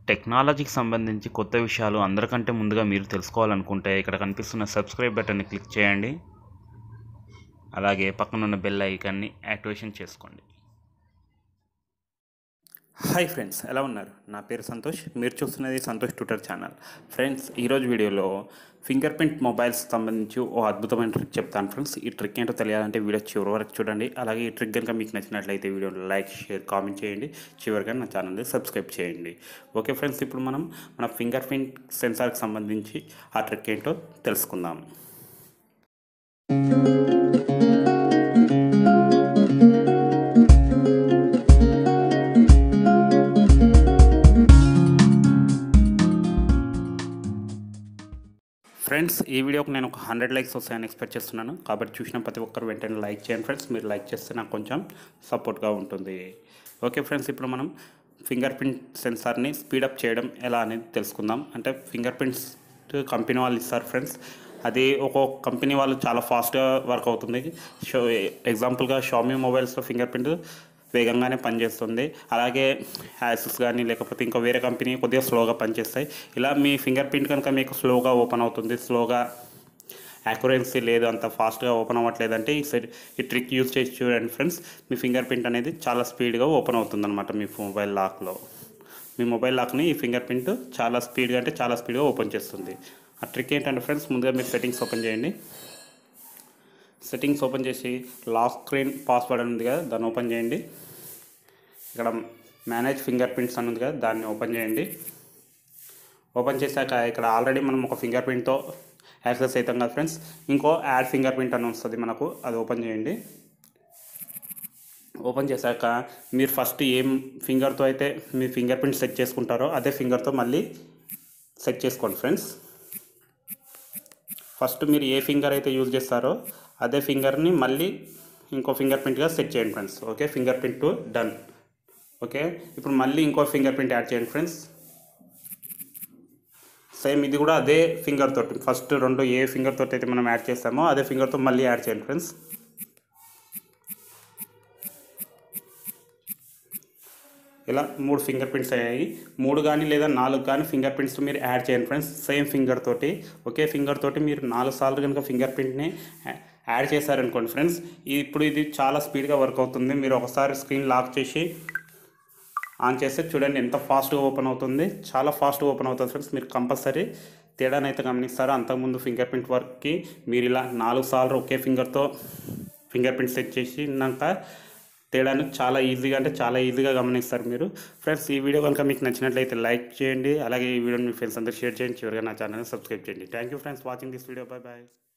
టెక్నాలజీకి సంబంధించి కొత్త విషయాలు అందరికంటే ముందుగా మీరు తెలుసుకోవాలనుకుంటే ఇక్కడ కనిపిస్తున్న సబ్స్క్రైబ్ బటన్ని క్లిక్ చేయండి. అలాగే పక్కనున్న బెల్ ఐకాన్ని యాక్టివేషన్ చేసుకోండి. హాయ్ ఫ్రెండ్స్, ఎలా ఉన్నారు? నా పేరు సంతోష్. మీరు చూస్తున్నది సంతోష్ ట్యూటర్ ఛానల్. ఫ్రెండ్స్, ఈరోజు వీడియోలో ఫింగర్ ప్రింట్ మొబైల్స్ సంబంధించి ఓ అద్భుతమైన ట్రిక్ చెప్తాను ఫ్రెండ్స్. ఈ ట్రిక్ ఏంటో తెలియాలంటే వీడియో చివరి వరకు చూడండి. అలాగే ఈ ట్రిక్ కనుక మీకు నచ్చినట్లయితే వీడియోని లైక్, షేర్, కామెంట్ చేయండి. చివరిగా నా ఛానల్ని సబ్స్క్రైబ్ చేయండి. ఓకే ఫ్రెండ్స్, ఇప్పుడు మనం మన ఫింగర్ ప్రింట్ సెన్సార్కి సంబంధించి ఆ ట్రిక్ ఏంటో తెలుసుకుందాం. ఫ్రెండ్స్, ఈ వీడియోకి నేను ఒక 100 లైక్స్ వస్తాయని ఎక్స్పెక్ట్ చేస్తున్నాను. కాబట్టి చూసిన ప్రతి ఒక్కరు వెంటనే లైక్ చేయండి ఫ్రెండ్స్. మీరు లైక్ చేస్తే నాకు కొంచెం సపోర్ట్గా ఉంటుంది. ఓకే ఫ్రెండ్స్, ఇప్పుడు మనం ఫింగర్ ప్రింట్ సెన్సార్ని స్పీడప్ చేయడం ఎలా అనేది తెలుసుకుందాం. అంటే ఫింగర్ ప్రింట్స్ కంపెనీ వాళ్ళు ఇస్తారు ఫ్రెండ్స్. అది ఒక్కొక్క కంపెనీ వాళ్ళు చాలా ఫాస్ట్గా వర్క్ అవుతుంది. ఎగ్జాంపుల్గా షామీ మొబైల్స్లో ఫింగర్ ప్రింట్ వేగంగానే పనిచేస్తుంది. అలాగే యాసెస్ కానీ లేకపోతే ఇంకా వేరే కంపెనీ కొద్దిగా స్లోగా పనిచేస్తాయి. ఇలా మీ ఫింగర్ ప్రింట్ కనుక మీకు స్లోగా ఓపెన్ అవుతుంది, స్లోగా యాక్యురసీ లేదు, అంత ఫాస్ట్గా ఓపెన్ అవ్వట్లేదంటే ఈ ట్రిక్ యూజ్ చేసి చూడండి ఫ్రెండ్స్. మీ ఫింగర్ ప్రింట్ అనేది చాలా స్పీడ్గా ఓపెన్ అవుతుంది అనమాట. మీ మొబైల్ లాక్లో మీ మొబైల్ లాక్ని ఈ ఫింగర్ ప్రింట్ చాలా స్పీడ్గా అంటే చాలా స్పీడ్గా ఓపెన్ చేస్తుంది. ఆ ట్రిక్ ఏంటంటే ఫ్రెండ్స్, ముందుగా మీరు సెట్టింగ్స్ ఓపెన్ చేయండి. సెట్టింగ్స్ ఓపెన్ చేసి లాక్ స్క్రీన్ పాస్వర్డ్ అని ఉంది కదా, దాన్ని ఓపెన్ చేయండి. ఇక్కడ మేనేజ్ ఫింగర్ ప్రింట్స్ అని ఉంది కదా, దాన్ని ఓపెన్ చేయండి. ఓపెన్ చేశాక ఇక్కడ ఆల్రెడీ మనం ఒక ఫింగర్ ప్రింట్తో యాక్సెస్ అవుతాం కదా ఫ్రెండ్స్. ఇంకో యాడ్ ఫింగర్ ప్రింట్ అని వస్తుంది మనకు, అది ఓపెన్ చేయండి. ఓపెన్ చేశాక మీరు ఫస్ట్ ఏం ఫింగర్తో అయితే మీ ఫింగర్ ప్రింట్ సెట్ చేసుకుంటారో అదే ఫింగర్తో మళ్ళీ సెట్ చేసుకోండి ఫ్రెండ్స్. ఫస్ట్ మీరు ఏ ఫింగర్ అయితే యూజ్ చేస్తారో అదే ఫింగర్ని మళ్ళీ ఇంకో ఫింగర్ ప్రింట్గా సెట్ చేయండి friends. Okay, finger print done. Okay, ఇప్పుడు మళ్ళీ ఇంకో ఫింగర్ ప్రింట్ యాడ్ చేయండి ఫ్రెండ్స్. సేమ్ ఇది కూడా అదే ఫింగర్ తోటి, ఫస్ట్ రెండు ఏ ఫింగర్ తోటి అయితే మనం యాడ్ చేస్తామో అదే ఫింగర్తో మళ్ళీ యాడ్ చేయండి ఫ్రెండ్స్. ఇలా 3 ఫింగర్ ప్రింట్స్ అయ్యాయి. 3 కానీ లేదా 4 కానీ ఫింగర్ ప్రింట్స్ మీరు యాడ్ చేయండి ఫ్రెండ్స్. సేమ్ ఫింగర్ తోటి, ఒకే ఫింగర్ తోటి మీరు 4 సార్లు కనుక ఫింగర్ ప్రింట్ని యాడ్ చేశారనుకోండి ఫ్రెండ్స్, ఇప్పుడు ఇది చాలా స్పీడ్గా వర్క్ అవుతుంది. మీరు ఒకసారి స్క్రీన్ లాక్ చేసి ఆన్ చేస్తే చూడండి ఎంత ఫాస్ట్గా ఓపెన్ అవుతుంది. చాలా ఫాస్ట్గా ఓపెన్ అవుతుంది ఫ్రెండ్స్. మీరు కంపల్సరీ తేడాను అయితే గమనిస్తారు. అంతకుముందు ఫింగర్ ప్రింట్ వర్క్కి మీరు ఇలా 4 సార్లు ఒకే ఫింగర్తో ఫింగర్ ప్రింట్ సెట్ చేసినాక తేడాను చాలా ఈజీగా అంటే చాలా ఈజీగా గమనిస్తారు మీరు. ఫ్రెండ్స్, ఈ వీడియో కనుక మీకు నచ్చినట్లయితే లైక్ చేయండి. అలాగే ఈ వీడియోని మీ ఫ్రెండ్స్ అందరూ షేర్ చేయండి. చివరిగా నా ఛానల్ని సబ్స్క్రైబ్ చేయండి. Thank you friends watching this video. Bye bye.